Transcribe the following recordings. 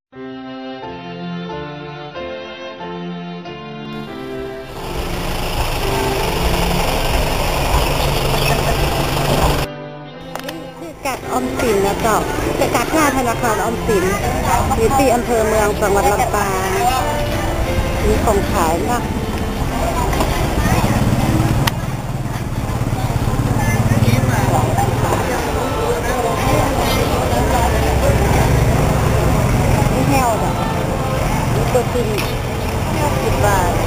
กัดออมสินนะเจ้าจะกัดหน้าธนาคารออมสินอยู่ที่อำเภอเมืองจังหวัดลำปางมีของขายมากนี่แห้วจ้ะนี่ตัวจริง50 บาท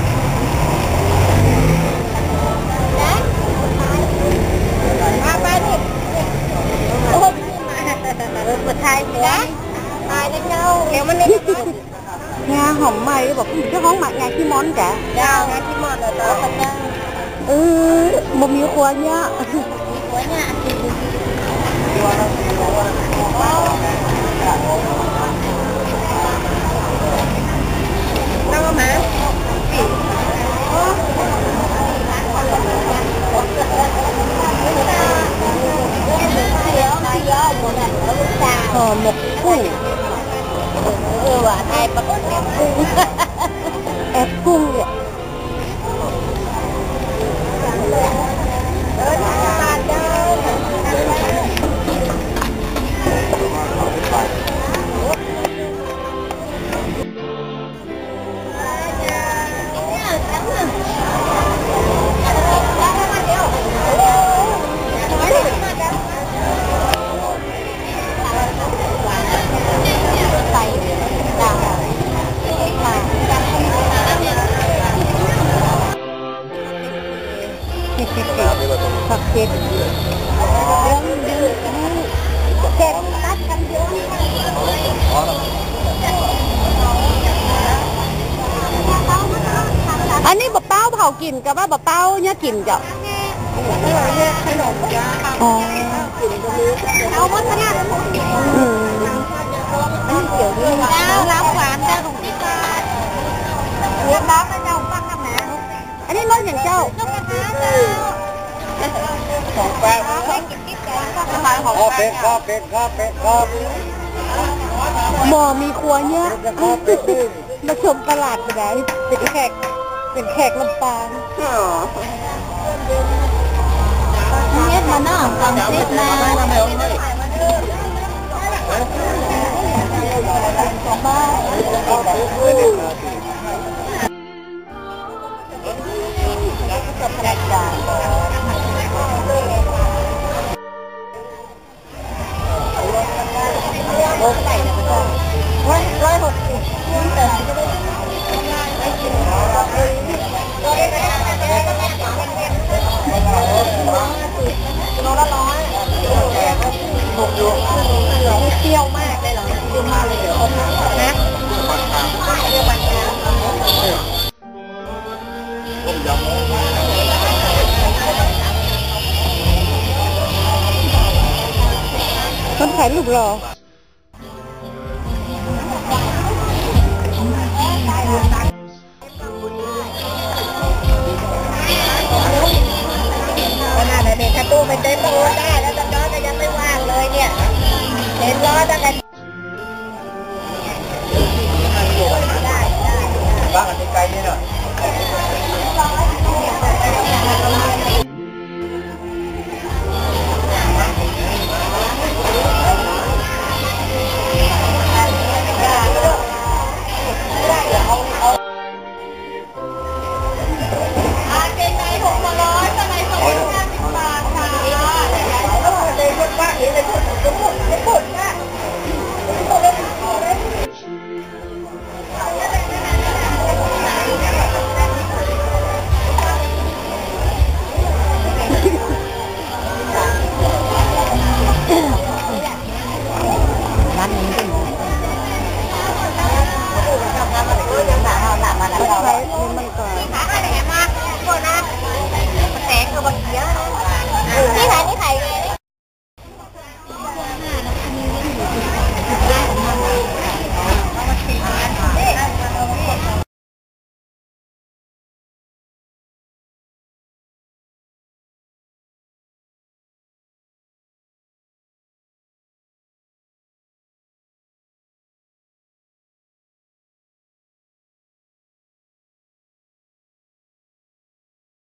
ไทยนะไทยนะเจ้าเดี๋ยวมันนี่งาหอมใหม่บอกเจ้าของหมักงาขี้ม้อนกะเจ้างาขี้ม้อนเลยเจ้าปัญญาบ่มีครัวเนี่ยมีครัวเนี่ยน้ำมันมาห่อหมกกุ้งว่าไทยปกติกุ้งแอบกุ้งเนี่ยผักเผ็ดเผ็ดรัดกันเยอะอันนี้บะเป้าเผากินกับว่าบะเป้าเนี่ยกินจ้ะขนมจ้าอ๋อเอาวัฒนธรรมเกี่ยวด้วยน้ำหวานจ้าของพี่ตาเรียบร้อยแล้วเจ้าฟังน้ำหนาอันนี้รสอย่างเจ้าของแป้งข้าวเป็ดบ่มีครัวเนี่ยมาชมตลาดไปไหนเป็นแขกลำปางเนี่ยมาหน้าฟังเซ็ตมาของบ้านกับแขกด่านโอ้ไก่เนี่ยก็160โลละ100เปรี้ยวมากเลยเหรอเปรี้ยวมากเลยเหรอนะเปรี้ยวปานกลางต้มยำคนขายลูกหล่อขนาดเด็กกระตู้เป็นเต้นโตได้แล้วตอนนั้นก็ยังไม่ว่างเลยเนี่ยเห็นล้อตั้งแต่